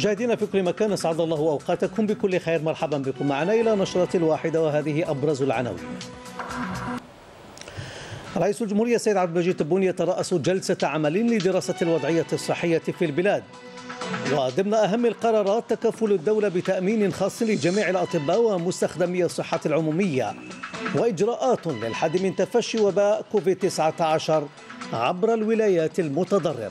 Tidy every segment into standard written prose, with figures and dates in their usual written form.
مشاهدينا في كل مكان، اسعد الله اوقاتكم بكل خير. مرحبا بكم معنا الى نشرة الواحدة، وهذه ابرز العناوين. رئيس الجمهورية السيد عبد المجيد تبون يترأس جلسة عمل لدراسة الوضعية الصحية في البلاد. وضمن أهم القرارات تكفل الدولة بتأمين خاص لجميع الأطباء ومستخدمي الصحة العمومية، وإجراءات للحد من تفشي وباء كوفيد-19 عبر الولايات المتضررة.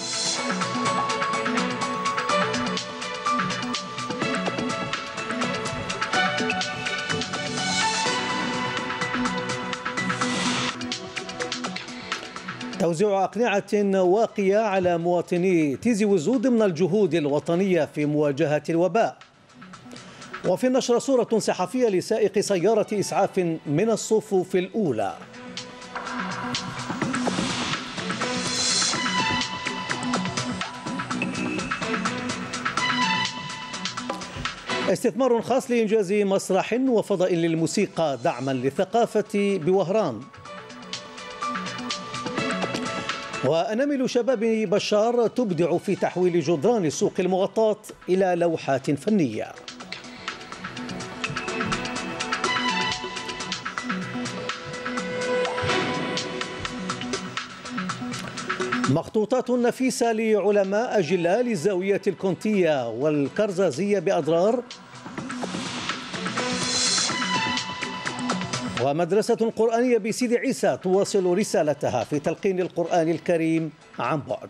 توزيع أقنعة واقية على مواطني تيزي وزو ضمن الجهود الوطنية في مواجهة الوباء. وفي النشرة صورة صحفية لسائق سيارة إسعاف من الصفوف الأولى. استثمار خاص لإنجاز مسرح وفضاء للموسيقى دعما للثقافة بوهران. وأنامل شباب بشار تبدع في تحويل جدران السوق المغطاة إلى لوحات فنية. مخطوطات نفيسة لعلماء أجلاء لزاوية الكونتية والكرزازية بأضرار. ومدرسة قرآنية بسيدي عيسى تواصل رسالتها في تلقين القرآن الكريم عن بعد.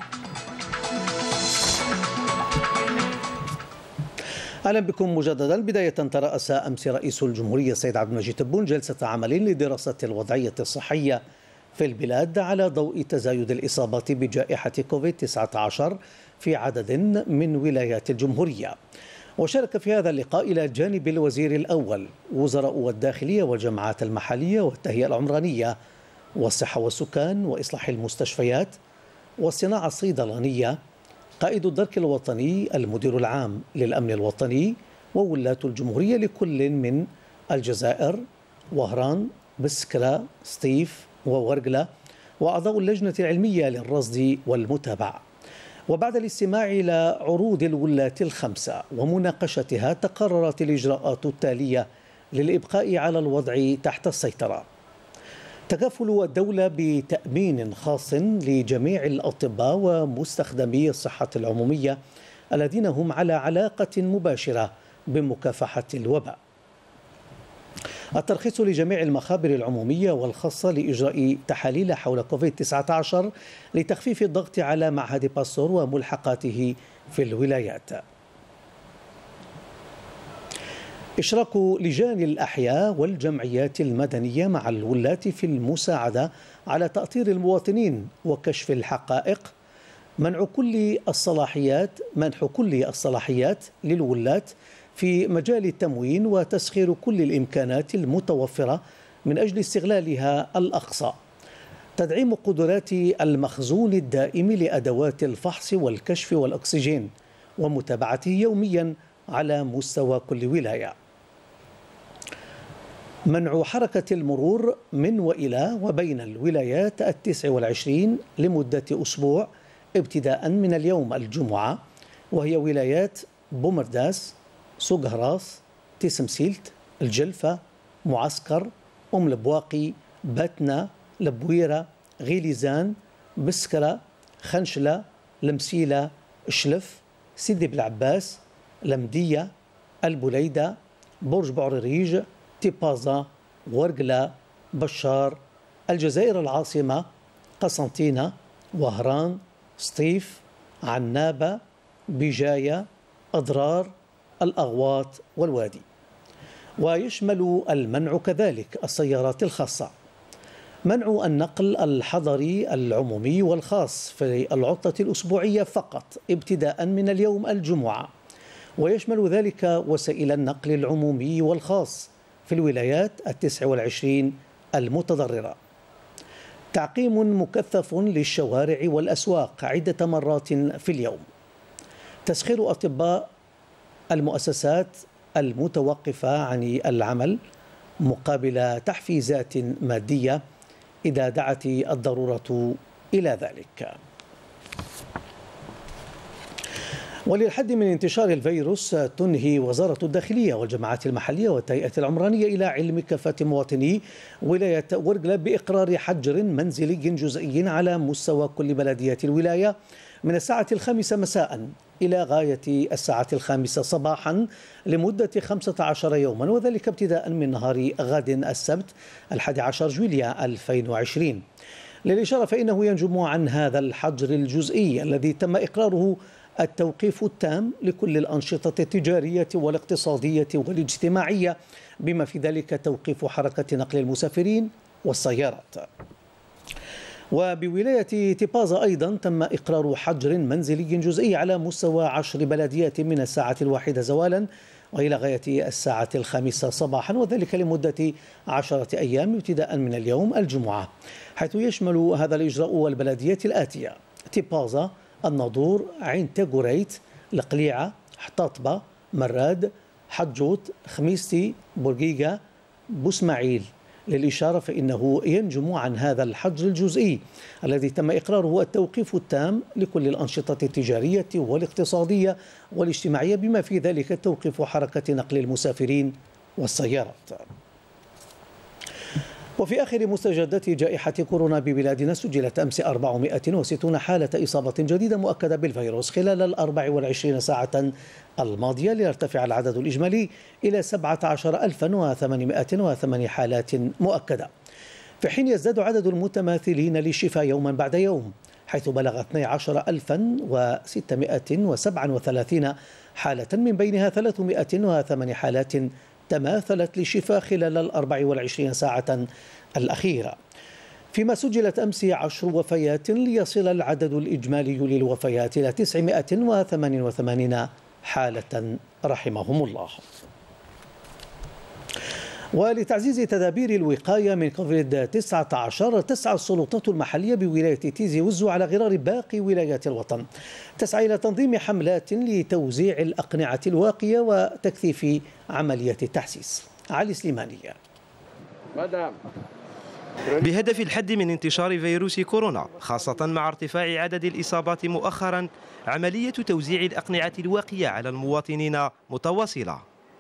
أهلا بكم مجددا. بداية ترأس أمس رئيس الجمهورية السيد عبد المجيد تبون جلسة عمل لدراسة الوضعية الصحية في البلاد على ضوء تزايد الإصابات بجائحة كوفيد-19 في عدد من ولايات الجمهورية. وشارك في هذا اللقاء إلى جانب الوزير الأول وزراء والداخلية والجماعات المحلية والتهيئة العمرانية والصحة والسكان وإصلاح المستشفيات والصناعة الصيدلانية، قائد الدرك الوطني، المدير العام للأمن الوطني، وولاة الجمهورية لكل من الجزائر، وهران، بسكرة، سطيف وورقلة، وأعضاء اللجنة العلمية للرصد والمتابعة. وبعد الاستماع إلى عروض الولاة الخمسة ومناقشتها تقررت الإجراءات التالية للإبقاء على الوضع تحت السيطرة. تكفل الدولة بتأمين خاص لجميع الأطباء ومستخدمي الصحة العمومية الذين هم على علاقة مباشرة بمكافحة الوباء. الترخيص لجميع المخابر العمومية والخاصة لإجراء تحاليل حول كوفيد-19 لتخفيف الضغط على معهد باستور وملحقاته في الولايات. إشراك لجان الأحياء والجمعيات المدنية مع الولاة في المساعدة على تأطير المواطنين وكشف الحقائق. منح كل الصلاحيات للولاة في مجال التموين وتسخير كل الإمكانات المتوفرة من أجل استغلالها الأقصى. تدعيم قدرات المخزون الدائم لأدوات الفحص والكشف والأكسجين ومتابعته يوميا على مستوى كل ولاية. منع حركة المرور من وإلى وبين الولايات 29 لمدة أسبوع ابتداء من اليوم الجمعة، وهي ولايات بومرداس، سوق هراس، تيسمسيلت، الجلفة، معسكر، البواقي، باتنا، لبويرة، غيليزان، بسكرة، خنشلة، المسيلة، شلف، سيدي بالعباس، لمدية، البوليدة، برج بعرريج، تيبازا، ورقلة، بشار، الجزائر العاصمة، قسنطينة، وهران، سطيف، عنابة، بجاية، أضرار، الأغواط والوادي. ويشمل المنع كذلك السيارات الخاصة. منع النقل الحضري العمومي والخاص في العطلة الأسبوعية فقط ابتداء من اليوم الجمعة، ويشمل ذلك وسائل النقل العمومي والخاص في الولايات 29 المتضررة. تعقيم مكثف للشوارع والأسواق عدة مرات في اليوم. تسخير أطباء المؤسسات المتوقفة عن العمل مقابل تحفيزات مادية إذا دعت الضرورة إلى ذلك. وللحد من انتشار الفيروس تنهي وزارة الداخلية والجماعات المحلية والهيئة العمرانية إلى علم كافة مواطني ولاية ورقلة بإقرار حجر منزلي جزئي على مستوى كل بلديات الولاية من الساعة 5 مساء إلى غاية الساعة 5 صباحا لمدة 15 يوما، وذلك ابتداء من نهار غد السبت 11 جويليا 2020. للإشارة فإنه ينجم عن هذا الحجر الجزئي الذي تم إقراره التوقيف التام لكل الأنشطة التجارية والاقتصادية والاجتماعية، بما في ذلك توقيف حركة نقل المسافرين والسيارات. وبولاية تيبازا أيضا تم إقرار حجر منزلي جزئي على مستوى 10 بلديات من الساعة 1 زوالا وإلى غاية الساعة 5 صباحا، وذلك لمدة 10 أيام ابتداء من اليوم الجمعة، حيث يشمل هذا الإجراء البلديات الآتية: تيبازا، الناظور، عين تاغوريت، القليعة، حطاطبة، مراد، حجوت، خميستي، بورقيقة، بوسماعيل. للإشارة فإنه ينجم عن هذا الحجر الجزئي الذي تم إقراره التوقيف التام لكل الأنشطة التجارية والاقتصادية والاجتماعية، بما في ذلك توقيف حركة نقل المسافرين والسيارات. وفي آخر مستجدات جائحة كورونا ببلادنا سجلت أمس 460 حالة إصابة جديدة مؤكدة بالفيروس خلال 24 ساعة الماضية، ليرتفع العدد الإجمالي إلى 17808 حالات مؤكدة، في حين يزداد عدد المتماثلين للشفاء يوما بعد يوم، حيث بلغ 12637 حالة، من بينها 308 حالات تماثلت للشفاء خلال 24 ساعة الأخيرة، فيما سجلت أمس 10 وفيات ليصل العدد الإجمالي للوفيات إلى 988 حالة رحمهم الله. ولتعزيز تدابير الوقاية من كوفيد-19 تسعى السلطات المحلية بولاية تيزي وزو على غرار باقي ولايات الوطن، تسعى إلى تنظيم حملات لتوزيع الأقنعة الواقية وتكثيف عملية التحسيس. علي سليمانية. بهدف الحد من انتشار فيروس كورونا، خاصة مع ارتفاع عدد الإصابات مؤخرا، عملية توزيع الأقنعة الواقية على المواطنين متواصلة.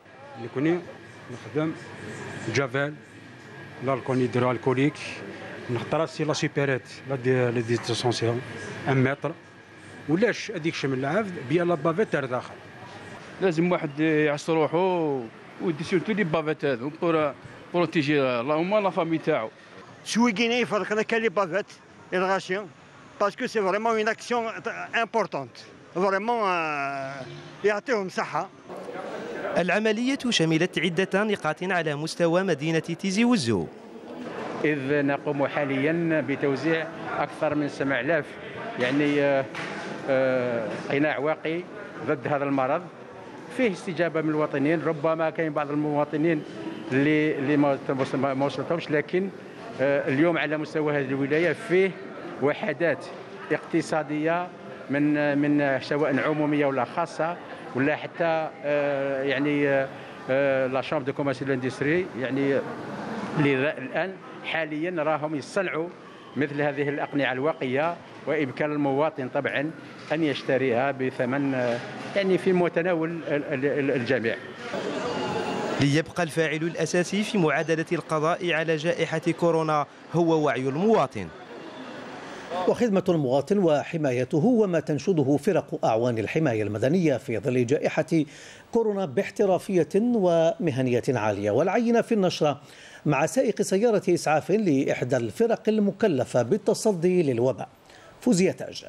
نخدم جافيل، الكول هيدروالكوليك، نحط سي لا سوبيريت لا ديستونسيون 1 متر، ولاش هذيك الشمل العافد بيا لا بافيت تاع داخل. لازم واحد يعصر روحو ويدي سورتو لي بافيت هذو بروتيجي اللهم لا فامي تاعو. شوي كاين يفرق انا كان لي بافيت الغاشيون باسكو سي فريمون اون اكسيون امبورطونت فريمون يعطيهم صحه. العملية شملت عدة نقاط على مستوى مدينة تيزي وزو، إذ نقوم حاليا بتوزيع أكثر من 7000 يعني قناع واقي ضد هذا المرض. فيه استجابة من المواطنين، ربما كاين بعض المواطنين اللي ما وصلتهمش، لكن اليوم على مستوى هذه الولاية فيه وحدات اقتصادية من سواء عمومية ولا خاصة ولا حتى يعني لا شامبر دو كوميرس والاندستري، يعني اللي الان حاليا راهم يصنعوا مثل هذه الاقنعه الواقيه، وامكان المواطن طبعا ان يشتريها بثمن يعني في متناول الجميع. ليبقى الفاعل الاساسي في معادله القضاء على جائحه كورونا هو وعي المواطن وخدمة المواطن وحمايته، وما تنشده فرق أعوان الحماية المدنية في ظل جائحة كورونا باحترافية ومهنية عالية. والعينة في النشرة مع سائق سيارة إسعاف لإحدى الفرق المكلفة بالتصدي للوباء. فوزية تاج.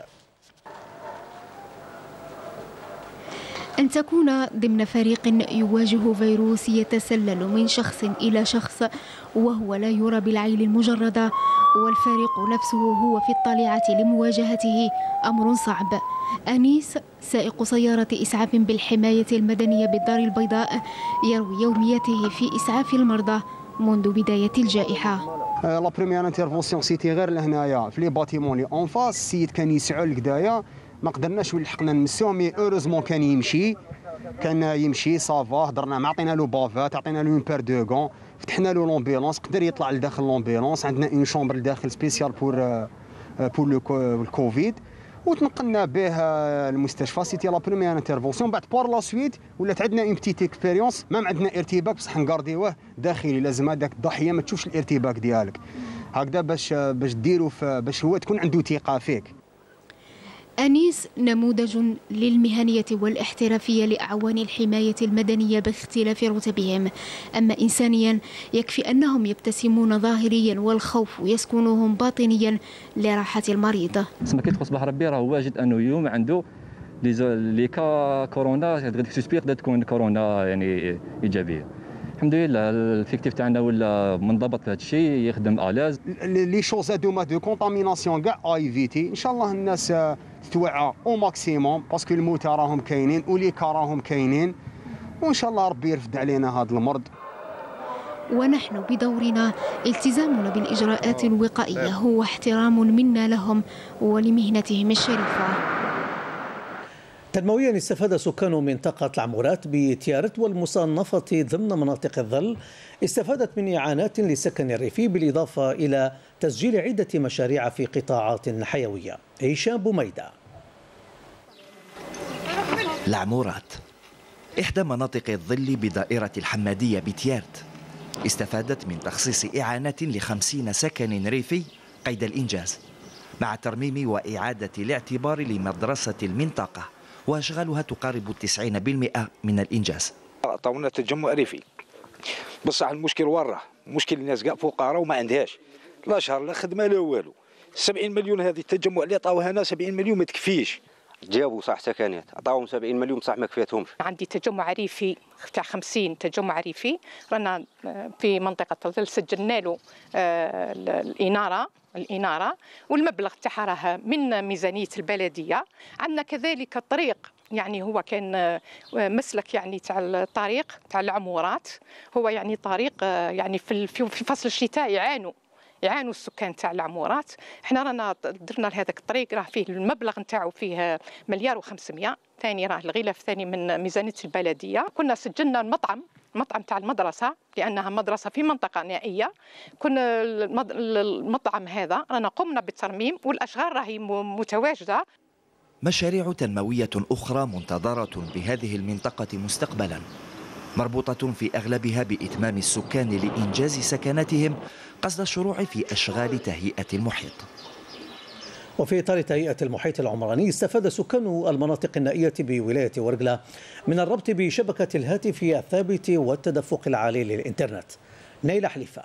أن تكون ضمن فريق يواجه فيروس يتسلل من شخص إلى شخص وهو لا يرى بالعين المجردة، والفريق نفسه هو في الطليعة لمواجهته أمر صعب. أنيس سائق سيارة إسعاف بالحماية المدنية بالدار البيضاء يروي يوميته في إسعاف المرضى منذ بداية الجائحة. لا بروميير انترفونسيون سيتي غير لهنايا في لي باتيمون لي اون فاس، السيد كان يسعل لكدايا ما قدرناش ولحقنا نمسوه، مي اوروزمون كان يمشي صافا، هضرنا معاه، عطينا له بافات، عطينا له اون بير دو غون، فتحنا له لومبيلونس، قدر يطلع لداخل لومبيلونس. عندنا اون شومبر لداخل سبيسيال بور الكوفيد. وتنقلنا به المستشفى. سيتي لا بروميير انترفونسيون. بعد بار لا سويت ولات عندنا اون بتيت اكسبيريونس، ما عندنا ارتباك بصح نكارديوه داخلي. لازم هذاك الضحيه ما تشوفش الارتباك ديالك هكذا باش ديروا باش هو تكون عنده ثقه فيك. أنيس نموذج للمهنية والاحترافية لأعوان الحماية المدنية باختلاف رتبهم، أما إنسانيا يكفي أنهم يبتسمون ظاهريا والخوف يسكنهم باطنيا لراحة المريض. ما كي تصبح ربي راه واجد أنه يوم عنده لي كا كورونا سوسبير تكون كورونا يعني إيجابية. الحمد لله الفيكتيف تاعنا ولا منضبط في هذا الشيء، يخدم الاز. لي شوز هادوما دو كونتاميناسيون كاع ايفيتي. ان شاء الله الناس تتوعى او ماكسيموم باسكو الموتى راهم كاينين ولي كا راهم كاينين، وان شاء الله ربي يرفد علينا هذا المرض. ونحن بدورنا التزامنا بالإجراءات الوقائية هو احترام منا لهم ولمهنتهم الشريفة. تنمويا استفاد سكان منطقة العمورات بتيارت والمصنفة ضمن مناطق الظل استفادت من إعانات للسكن الريفي بالإضافة إلى تسجيل عدة مشاريع في قطاعات حيوية. هشام بوميدة. العمورات إحدى مناطق الظل بدائرة الحمادية بتيارت استفادت من تخصيص إعانات ل50 سكن ريفي قيد الإنجاز مع ترميم وإعادة الاعتبار لمدرسة المنطقة وأشغالها تقارب 90% من الإنجاز. عطاونا تجمع ريفي بصح المشكل وراه مشكل الناس كاع فقراء وما عندهاش لا شهر لا خدمه لا والو. 70 مليون هذه التجمع اللي عطاوها لنا 70 مليون ما تكفيش. جابوا صح سكنات عطاوهم 70 مليون صح ما كفيتهمش. عندي تجمع ريفي تاع 50 تجمع ريفي رانا في منطقه الظل سجلنا له الإنارة والمبلغ تاعها راه من ميزانية البلدية. عندنا كذلك الطريق، يعني هو كان مسلك يعني تاع الطريق تاع العمورات، هو يعني طريق يعني في فصل الشتاء يعانوا السكان تاع العمورات. احنا رانا درنا لهذاك الطريق راه فيه المبلغ نتاعو فيه 1.500 ثاني راه الغلاف ثاني من ميزانية البلدية. كنا سجلنا المطعم تاع المدرسة لأنها مدرسة في منطقة نائية. كنا المطعم هذا رانا قمنا بالترميم والأشغال راهي متواجدة. مشاريع تنموية أخرى منتظرة بهذه المنطقة مستقبلا مربوطة في أغلبها بإتمام السكان لإنجاز سكناتهم قصد الشروع في أشغال تهيئة المحيط. وفي إطار تهيئة المحيط العمراني استفاد سكان المناطق النائية بولاية ورقلة من الربط بشبكة الهاتف الثابت والتدفق العالي للإنترنت. نيلة حليفة.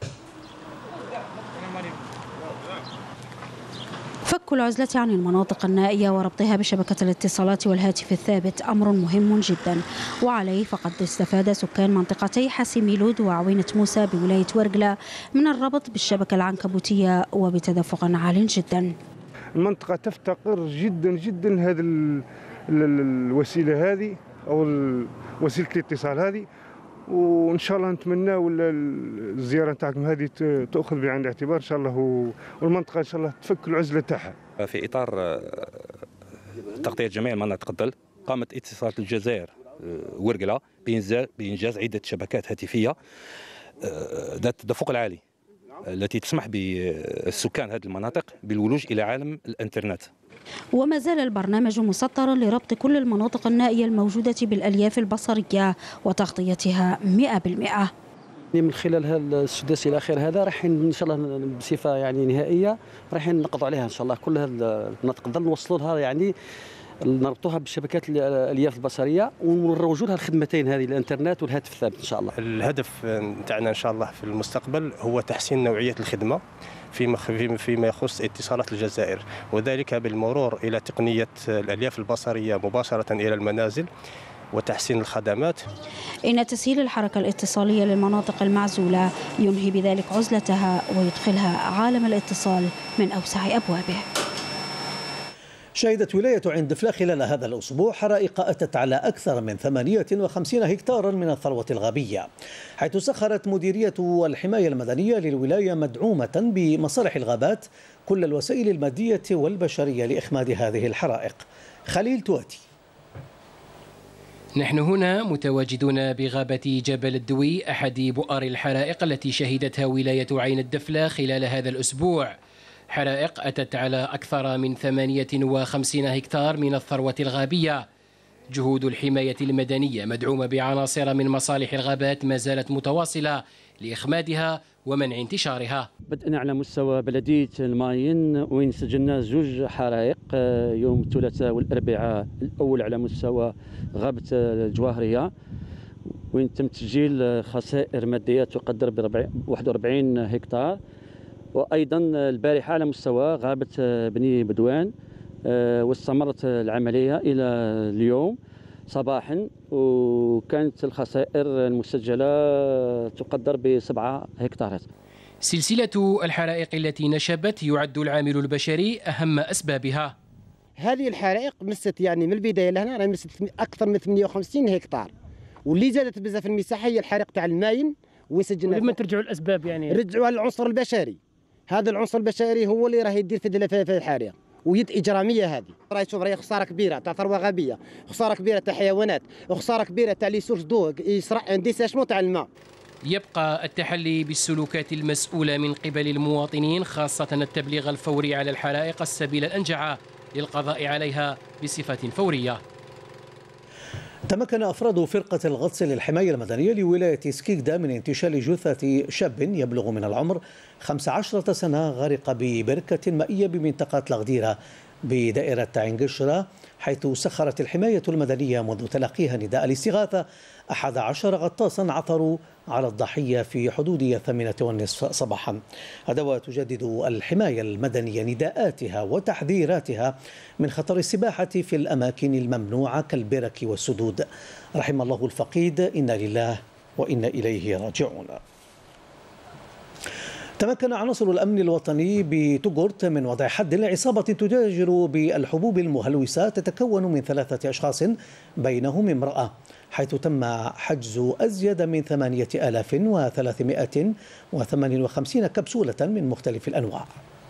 فك العزلة عن المناطق النائية وربطها بشبكة الاتصالات والهاتف الثابت أمر مهم جدا، وعليه فقد استفاد سكان منطقتي حاسميلود وعوينة موسى بولاية ورقلة من الربط بالشبكة العنكبوتية وبتدفق عال جدا. المنطقة تفتقر جدا جدا لهذه الوسيلة هذه أو وسيلة الاتصال هذه، وإن شاء الله نتمنى ولا الزيارة نتاعكم هذه تأخذ بعين الاعتبار إن شاء الله، والمنطقة إن شاء الله تفك العزلة تاعها. في إطار تغطية جميع مناطق الظل قامت اتصالات الجزائر ورقلة بإنجاز عدة شبكات هاتفية ذات التدفق العالي التي تسمح بالسكان هذه المناطق بالولوج إلى عالم الإنترنت. وما زال البرنامج مسطرا لربط كل المناطق النائية الموجودة بالألياف البصرية وتغطيتها 100%. من خلال هذا السداسي الأخير هذا راح إن شاء الله بصفة يعني نهائية راح نقضوا عليها إن شاء الله كل هذه المناطق الظل نوصلوا لها يعني نربطوها بالشبكات الالياف البصريه ونروجوا لها الخدمتين هذه الانترنت والهاتف الثابت ان شاء الله. الهدف نتاعنا ان شاء الله في المستقبل هو تحسين نوعيه الخدمه فيما يخص اتصالات الجزائر، وذلك بالمرور الى تقنيه الالياف البصريه مباشره الى المنازل وتحسين الخدمات. إن تسهيل الحركة الاتصالية للمناطق المعزولة ينهي بذلك عزلتها ويدخلها عالم الاتصال من أوسع أبوابه. شهدت ولاية عين دفلة خلال هذا الأسبوع حرائق أتت على أكثر من 58 هكتارا من الثروة الغابية، حيث سخرت مديرية الحماية المدنية للولاية مدعومة بمصالح الغابات كل الوسائل المادية والبشرية لإخماد هذه الحرائق. خليل تواتي. نحن هنا متواجدون بغابة جبل الدوي، أحد بؤر الحرائق التي شهدتها ولاية عين الدفلة خلال هذا الأسبوع. حرائق أتت على أكثر من 58 هكتار من الثروة الغابية. جهود الحماية المدنية مدعومة بعناصر من مصالح الغابات ما زالت متواصلة لإخمادها ومنع انتشارها. بدأنا على مستوى بلدية الماين وين سجلنا 2 حرائق يوم الثلاثاء والأربعاء، الأول على مستوى غابة الجواهرية وين تم تسجيل خسائر مادية تقدر ب 41 هكتار، وأيضا البارحة على مستوى غابة بني بدوان واستمرت العملية إلى اليوم صباحا، وكانت الخسائر المسجلة تقدر ب7 هكتارات. سلسلة الحرائق التي نشبت يعد العامل البشري أهم أسبابها. هذه الحرائق مست يعني من البداية لهنا راهي مست أكثر من 58 هكتار، واللي زادت بزاف المساحة هي الحريق تاع الماين وسجلنا. لما ترجعوا الأسباب يعني رجعوا العنصر البشري، هذا العنصر البشري هو اللي راه يدير في الحريق ويد إجرامية. هذه راهي تشوف راهي خسارة كبيرة تاع ثروة غابية، خسارة كبيرة تاع حيوانات، وخسارة كبيرة تاع لي سورس دو يسرع ديساشمون تاع الماء. يبقى التحلي بالسلوكات المسؤولة من قبل المواطنين، خاصة التبليغ الفوري على الحرائق، السبيل الأنجع للقضاء عليها بصفة فورية. تمكن أفراد فرقة الغطس للحماية المدنية لولاية سكيكدا من انتشال جثة شاب يبلغ من العمر 15 سنة غرق ببركة مائية بمنطقة الغديرة بدائرة عين قشرة، حيث سخرت الحماية المدنية منذ تلقيها نداء الاستغاثة 11 غطاسا عثروا على الضحية في حدود 8:30 صباحا. هذا وتجدد الحماية المدنية نداءاتها وتحذيراتها من خطر السباحة في الأماكن الممنوعة كالبرك والسدود. رحم الله الفقيد، إنا لله وإنا إليه راجعون. تمكن عناصر الأمن الوطني بتوغورت من وضع حد لعصابة تتاجر بالحبوب المهلوسة تتكون من 3 أشخاص بينهم امرأة، حيث تم حجز أزيد من 8358 كبسولة من مختلف الأنواع.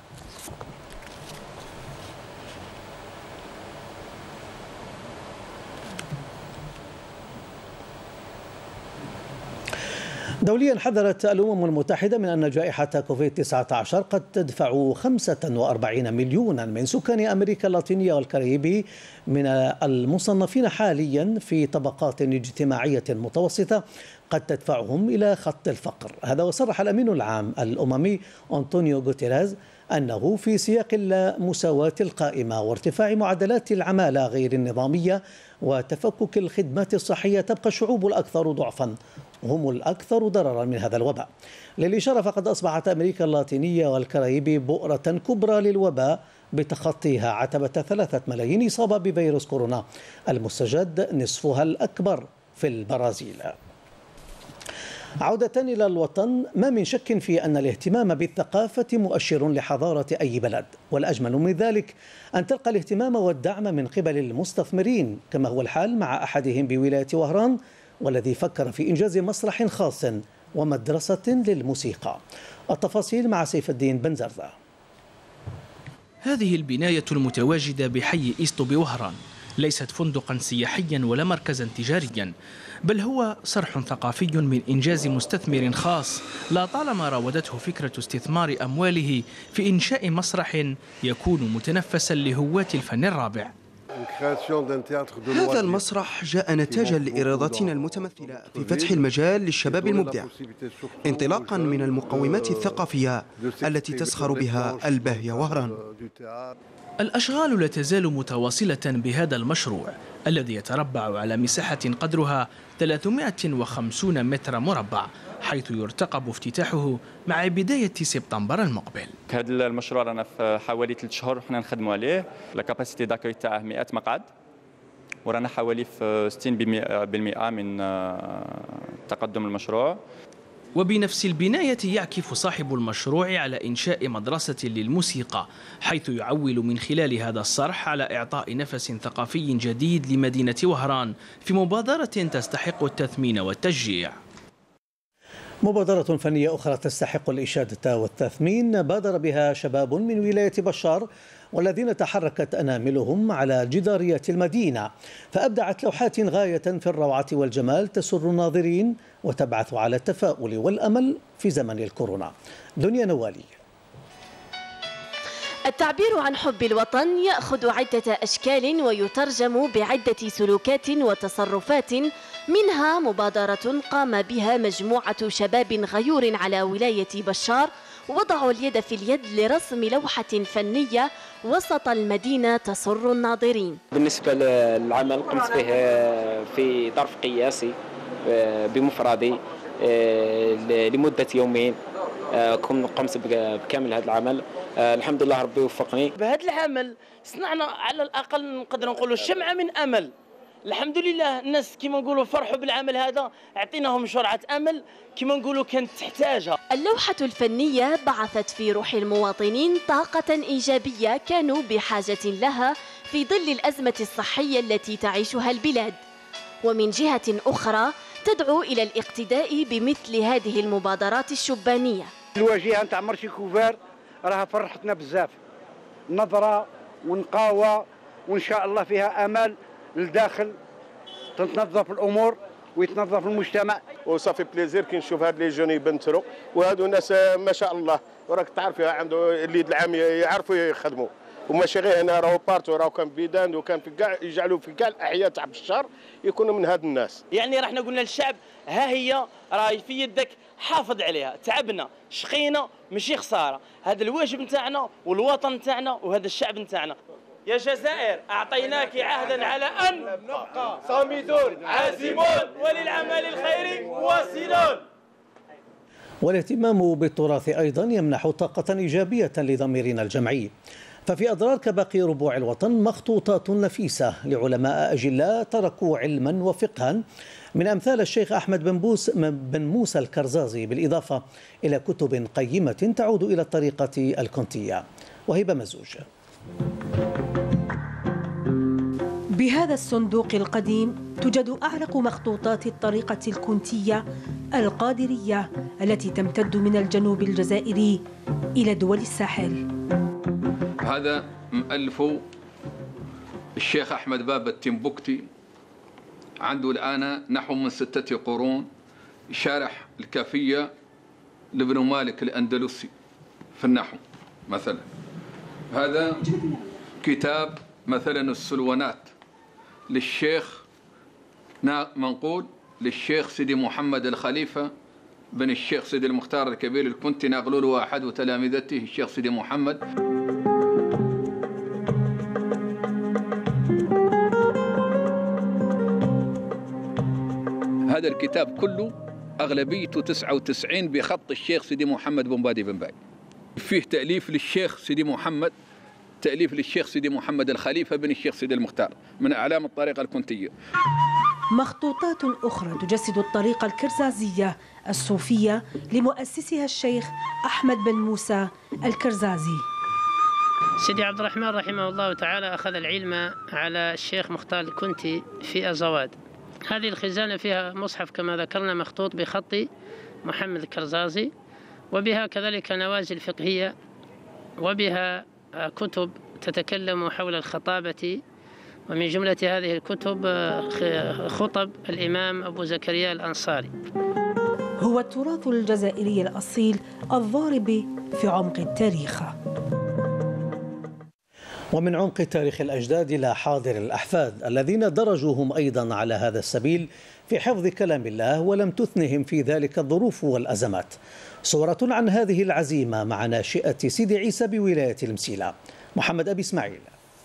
دوليا حذرت الأمم المتحدة من أن جائحة كوفيد-19 قد تدفع 45 مليونا من سكان أمريكا اللاتينية والكاريبي من المصنفين حاليا في طبقات اجتماعية متوسطة قد تدفعهم إلى خط الفقر. هذا وصرح الأمين العام الأممي أنطونيو غوتيريز أنه في سياق المساواة القائمة وارتفاع معدلات العمالة غير النظامية وتفكك الخدمات الصحية تبقى الشعوب الأكثر ضعفا هم الأكثر ضررا من هذا الوباء. للإشارة فقد أصبحت أمريكا اللاتينية والكاريبي بؤرة كبرى للوباء بتخطيها عتبة 3 ملايين إصابة بفيروس كورونا المستجد، نصفها الأكبر في البرازيل. عودة إلى الوطن، ما من شك في أن الاهتمام بالثقافة مؤشر لحضارة أي بلد، والأجمل من ذلك أن تلقى الاهتمام والدعم من قبل المستثمرين، كما هو الحال مع أحدهم بولاية وهران والذي فكر في إنجاز مسرح خاص ومدرسة للموسيقى. التفاصيل مع سيف الدين بن زرزة. هذه البناية المتواجدة بحي إيستو بوهران ليست فندقا سياحيا ولا مركزا تجاريا، بل هو صرح ثقافي من إنجاز مستثمر خاص لا طالما راودته فكرة استثمار أمواله في إنشاء مسرح يكون متنفسا لهواة الفن الرابع. هذا المسرح جاء نتاجا لإرادتنا المتمثلة في فتح المجال للشباب المبدع، انطلاقا من المقومات الثقافية التي تسخر بها الباهية وهران. الأشغال لا تزال متواصلة بهذا المشروع الذي يتربع على مساحة قدرها 350 متر مربع، حيث يرتقب افتتاحه مع بداية سبتمبر المقبل. هذا المشروع رانا في حوالي 3 شهور وحنا نخدموا عليه، لا كاباسيتي داكوي تاعه 100 مقعد، ورانا حوالي في 60% من تقدم المشروع. وبنفس البناية يعكف صاحب المشروع على إنشاء مدرسة للموسيقى، حيث يعول من خلال هذا الصرح على إعطاء نفس ثقافي جديد لمدينة وهران في مبادرة تستحق التثمين والتشجيع. مبادرة فنية أخرى تستحق الإشادة والتثمين بادر بها شباب من ولاية بشار والذين تحركت أناملهم على جداريات المدينة، فأبدعت لوحات غاية في الروعة والجمال تسر الناظرين وتبعث على التفاؤل والأمل في زمن الكورونا. دنيا نوالي. التعبير عن حب الوطن يأخذ عدة أشكال ويترجم بعدة سلوكات وتصرفات، منها مبادرة قام بها مجموعة شباب غيور على ولاية بشار، وضعوا اليد في اليد لرسم لوحة فنية وسط المدينة تسر الناظرين. بالنسبة للعمل قمت به في ظرف قياسي بمفردي لمدة يومين، قمت بكامل هذا العمل. الحمد لله ربي وفقني. بهذا العمل صنعنا على الأقل نقدر نقولوا شمعة من أمل. الحمد لله الناس كما نقولوا فرحوا بالعمل هذا، اعطيناهم شرعة أمل كما نقولوا كانت تحتاجها. اللوحة الفنية بعثت في روح المواطنين طاقة إيجابية كانوا بحاجة لها في ظل الأزمة الصحية التي تعيشها البلاد، ومن جهة أخرى تدعو إلى الاقتداء بمثل هذه المبادرات الشبانية. الواجهة نتاع مرشي كوفار راها فرحتنا بزاف، نظرة ونقاوة وإن شاء الله فيها أمل للداخل، تتنظف الأمور ويتنظف المجتمع. وصافي بليزير كي نشوف هاد لي جون يبنتروا، وهادو الناس ما شاء الله وراك تعرف عنده اليد العام يعرفوا يخدموا، وماشي غير هنا راهو بارتو، راهو كان في بيدان وكان في كاع يجعلوا في كاع الاحياء تاع بشار يكونوا من هاد الناس. يعني رحنا قلنا للشعب ها هي راهي في يدك، حافظ عليها، تعبنا شقينا ماشي خساره، هذا الواجب نتاعنا والوطن نتاعنا وهذا الشعب نتاعنا. يا جزائر أعطيناك عهدا على أن نبقى صامدون عازمون وللعمل الخيري مواصلون. والاهتمام بالتراث أيضا يمنح طاقة إيجابية لضميرنا الجمعي، ففي أضرار كباقي ربوع الوطن مخطوطات نفيسة لعلماء أجلاء تركوا علما وفقها من أمثال الشيخ أحمد بن موسى الكرزازي، بالإضافة إلى كتب قيمة تعود إلى الطريقة الكونتية. وهبة مزوج. بهذا الصندوق القديم توجد أعرق مخطوطات الطريقة الكونتية القادرية التي تمتد من الجنوب الجزائري إلى دول الساحل. هذا مؤلفه الشيخ أحمد بابا التنبكتي، عنده الآن نحو من 6 قرون، شارح الكافية لابن مالك الأندلسي في النحو مثلا. هذا كتاب مثلا السلونات للشيخ منقول للشيخ سيدي محمد الخليفة بن الشيخ سيدي المختار الكبير الكنتي، نقلوا له أحد تلامذته الشيخ سيدي محمد. هذا الكتاب كله أغلبيته 99 بخط الشيخ سيدي محمد بن بادي بن باي. فيه تأليف للشيخ سيدي محمد، تأليف للشيخ سيدي محمد الخليفة بن الشيخ سيدي المختار من أعلام الطريقة الكونتية. مخطوطات أخرى تجسد الطريقة الكرزازية الصوفية لمؤسسها الشيخ أحمد بن موسى الكرزازي. سيدي عبد الرحمن رحمه الله تعالى أخذ العلم على الشيخ مختار الكنتي في أزواد. هذه الخزانة فيها مصحف كما ذكرنا مخطوط بخط محمد الكرزازي، وبها كذلك نوازل فقهية، وبها كتب تتكلم حول الخطابة، ومن جملة هذه الكتب خطب الإمام أبو زكريا الأنصاري. هو التراث الجزائري الأصيل الضارب في عمق التاريخ. ومن عمق تاريخ الأجداد إلى حاضر الأحفاد الذين درجوا هم أيضا على هذا السبيل في حفظ كلام الله، ولم تثنهم في ذلك الظروف والأزمات. صورة عن هذه العزيمة مع ناشئة سيدي عيسى بولاية المسيلة، محمد أبي إسماعيل.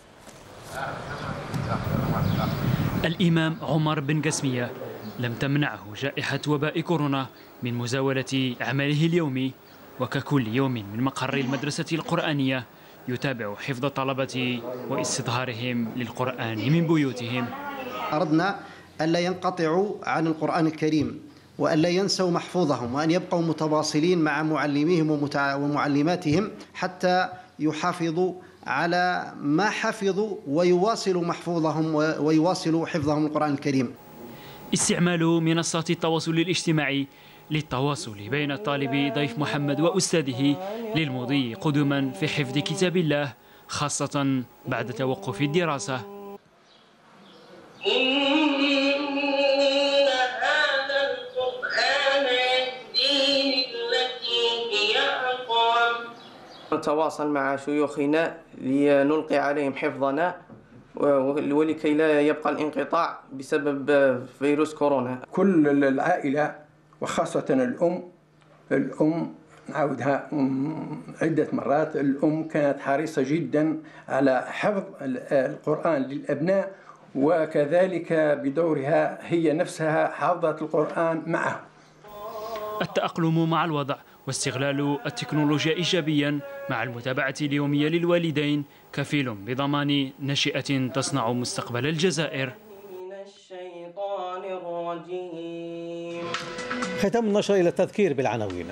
الإمام عمر بن قسمية لم تمنعه جائحة وباء كورونا من مزاولة عمله اليومي، وككل يوم من مقر المدرسة القرآنية يتابع حفظ الطلبة واستظهارهم للقرآن من بيوتهم. أردنا ألا ينقطعوا عن القرآن الكريم، وألا ينسوا محفوظهم، وأن يبقوا متواصلين مع معلميهم ومعلماتهم حتى يحافظوا على ما حفظوا ويواصلوا محفوظهم ويواصلوا حفظهم القرآن الكريم. استعمال منصات التواصل الاجتماعي للتواصل بين الطالب ضيف محمد وأستاذه للمضي قدما في حفظ كتاب الله، خاصة بعد توقف الدراسة. نتواصل مع شيوخنا لنلقي عليهم حفظنا ولكي لا يبقى الانقطاع بسبب فيروس كورونا. كل العائلة وخاصة الأم نعاودها عدة مرات، الأم كانت حريصة جدا على حفظ القرآن للأبناء، وكذلك بدورها هي نفسها حافظت القرآن معه. التأقلم مع الوضع واستغلال التكنولوجيا إيجابيا مع المتابعة اليومية للوالدين كفيل بضمان نشئة تصنع مستقبل الجزائر. ختام النشر إلى التذكير بالعناوين.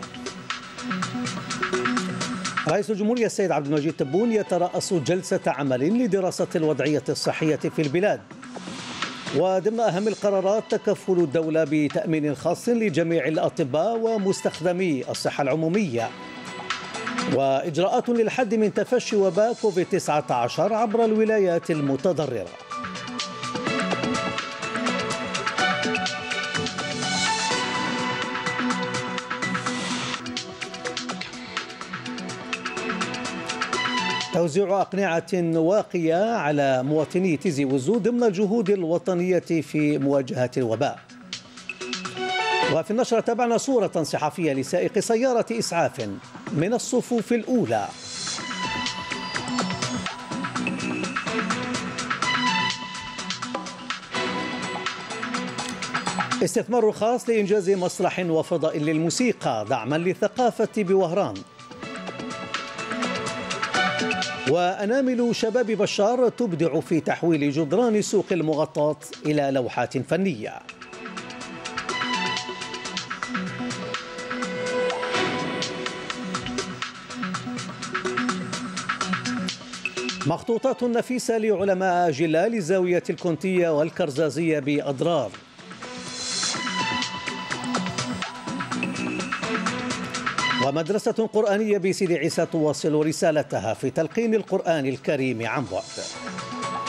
رئيس الجمهورية السيد عبد المجيد تبون يترأس جلسة عمل لدراسة الوضعية الصحية في البلاد. وضمن أهم القرارات تكفل الدولة بتأمين خاص لجميع الأطباء ومستخدمي الصحة العمومية، وإجراءات للحد من تفشي وباء كوفيد-19 عبر الولايات المتضررة. توزيع أقنعة واقية على مواطني تيزي وزو ضمن الجهود الوطنية في مواجهة الوباء. وفي النشرة تابعنا صورة صحفية لسائق سيارة إسعاف من الصفوف الأولى. استثمار خاص لإنجاز مسرح وفضاء للموسيقى دعما للثقافة بوهران. وأنامل شباب بشار تبدع في تحويل جدران سوق المغطاة إلى لوحات فنية. مخطوطات نفيسة لعلماء جلال زاوية الكونتية والكرزازية بأضرار. ومدرسة قرآنية بسيدي عيسى تواصل رسالتها في تلقين القرآن الكريم عن بعد.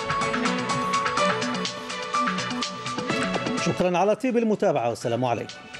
شكرا على طيب المتابعة والسلام عليكم.